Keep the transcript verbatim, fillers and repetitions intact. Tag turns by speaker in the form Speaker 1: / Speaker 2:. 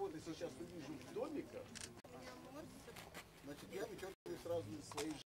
Speaker 1: кого-то сейчас увижу в домиках, значит, я вычеркиваю сразу из своей